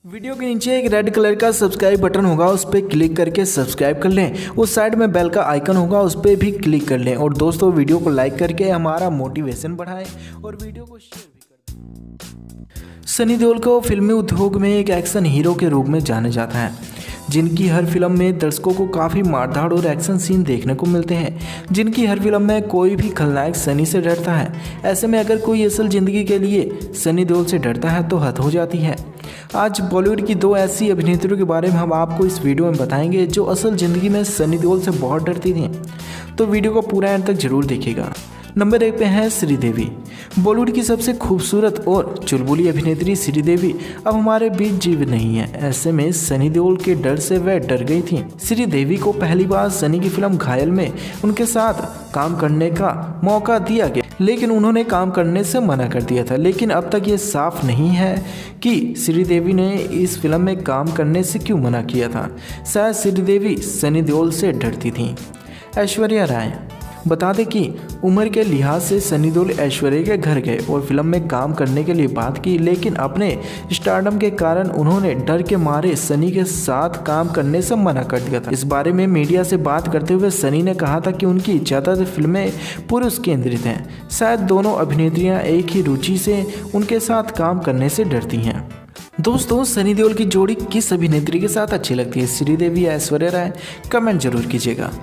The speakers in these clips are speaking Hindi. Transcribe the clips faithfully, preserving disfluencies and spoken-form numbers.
वीडियो के नीचे एक रेड कलर का सब्सक्राइब बटन होगा, उस पर क्लिक करके सब्सक्राइब कर लें। उस साइड में बेल का आइकन होगा, उस पर भी क्लिक कर लें। और दोस्तों वीडियो को लाइक करके हमारा मोटिवेशन बढ़ाएं और वीडियो को शेयर भी कर दें। सनी देओल को फिल्मी उद्योग में एक एक्शन हीरो के रूप में जाना जाता है, जिनकी हर फिल्म में दर्शकों को काफ़ी मारधाड़ और एक्शन सीन देखने को मिलते हैं, जिनकी हर फिल्म में कोई भी खलनायक सनी से डरता है। ऐसे में अगर कोई असल ज़िंदगी के लिए सनी देओल से डरता है तो हद हो जाती है। आज बॉलीवुड की दो ऐसी अभिनेत्रियों के बारे में हम आपको इस वीडियो में बताएंगे जो असल ज़िंदगी में सनी देओल से बहुत डरती थी, तो वीडियो को पूरा एंड तक जरूर देखिएगा। नंबर एक पे है श्रीदेवी। बॉलीवुड की सबसे खूबसूरत और चुलबुली अभिनेत्री श्रीदेवी अब हमारे बीच जीवित नहीं है। ऐसे में सनी देओल के डर से वह डर गई थी। श्रीदेवी को पहली बार सनी की फिल्म घायल में उनके साथ काम करने का मौका दिया गया, लेकिन उन्होंने काम करने से मना कर दिया था। लेकिन अब तक ये साफ नहीं है कि श्रीदेवी ने इस फिल्म में काम करने से क्यों मना किया था। शायद श्रीदेवी सनी देओल से डरती थी। ऐश्वर्या राय। बता दें कि उम्र के लिहाज से सनी देओल ऐश्वर्या के घर गए और फिल्म में काम करने के लिए बात की, लेकिन अपने स्टारडम के कारण उन्होंने डर के मारे सनी के साथ काम करने से मना कर दिया था। इस बारे में मीडिया से बात करते हुए सनी ने कहा था कि उनकी ज़्यादातर फिल्में पुरुष केंद्रित हैं। शायद दोनों अभिनेत्रियां एक ही रुचि से उनके साथ काम करने से डरती हैं। दोस्तों सनी देओल की जोड़ी किस अभिनेत्री के साथ अच्छी लगती है, श्रीदेवी या ऐश्वर्या राय? कमेंट जरूर कीजिएगा।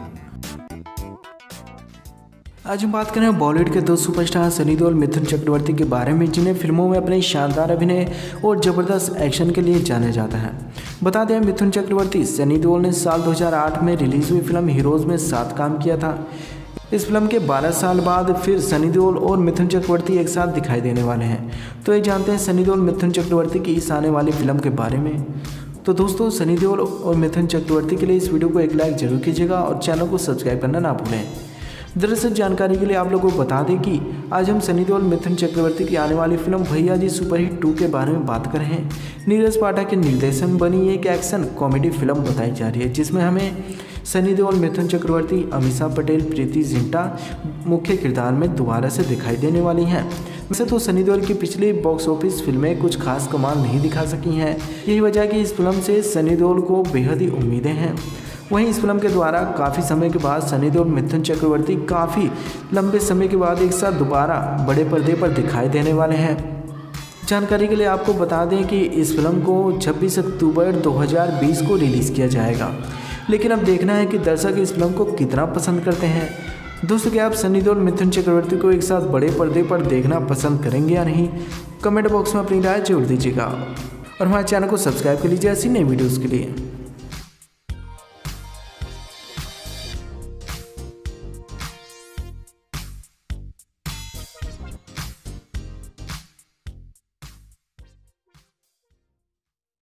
आज हम बात करें बॉलीवुड के दो सुपरस्टार सनी देओल मिथुन चक्रवर्ती के बारे में, जिन्हें फिल्मों में अपने शानदार अभिनय और ज़बरदस्त एक्शन के लिए जाना जाता है। बता दें मिथुन चक्रवर्ती सनी देओल ने साल दो हज़ार आठ में रिलीज हुई फिल्म हीरोज़ में साथ काम किया था। इस फिल्म के बारह साल बाद फिर सनी देओल और मिथुन चक्रवर्ती एक साथ दिखाई देने वाले हैं। तो ये जानते हैं सनी देओल मिथुन चक्रवर्ती की इस आने वाली फिल्म के बारे में। तो दोस्तों सनी देओल और मिथुन चक्रवर्ती के लिए इस वीडियो को एक लाइक जरूर कीजिएगा और चैनल को सब्सक्राइब करना ना भूलें। दरअसल जानकारी के लिए आप लोगों को बता दें कि आज हम सनी देओल मिथुन चक्रवर्ती की आने वाली फिल्म भैया जी सुपरहिट टू के बारे में बात कर रहे हैं। नीरज पाठक के निर्देशन बनी एक एक्शन कॉमेडी फिल्म बताई जा रही है, जिसमें हमें सनी देओल मिथुन चक्रवर्ती अमीषा पटेल प्रीति जिंटा मुख्य किरदार में दोबारा से दिखाई देने वाली हैं। वैसे तो सनी देओल की पिछली बॉक्स ऑफिस फिल्में कुछ खास कमाल नहीं दिखा सकी हैं। यही वजह कि इस फिल्म से सनी देओल को बेहद ही उम्मीदें हैं। वहीं इस फिल्म के द्वारा काफ़ी समय के बाद सनी देओल मिथुन चक्रवर्ती काफ़ी लंबे समय के बाद एक साथ दोबारा बड़े पर्दे पर दिखाई देने वाले हैं। जानकारी के लिए आपको बता दें कि इस फिल्म को छब्बीस अक्टूबर दो हज़ार बीस को रिलीज़ किया जाएगा, लेकिन अब देखना है कि दर्शक इस फिल्म को कितना पसंद करते हैं। दोस्तों क्या आप सनी देओल मिथुन चक्रवर्ती को एक साथ बड़े पर्दे पर देखना पसंद करेंगे या नहीं? कमेंट बॉक्स में अपनी राय जोड़ दीजिएगा और हमारे चैनल को सब्सक्राइब कर लीजिए ऐसी नई वीडियोज़ के लिए।